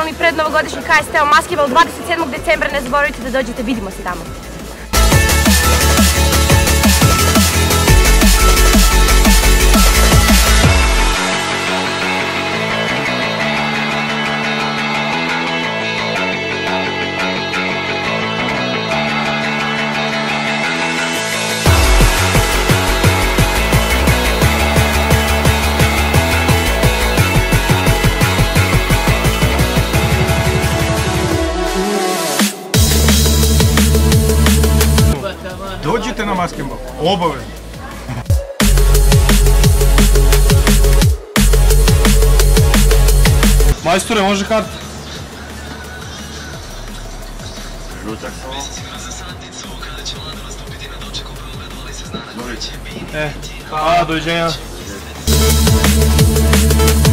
tradicionalni prednovogodišnji KST Maskebal 27. decembra, ne zaboravite da dođete, vidimo se tamo. Dođite na Maskebal, obavezno. Majstore, može karta? Žutak. Doviđenja.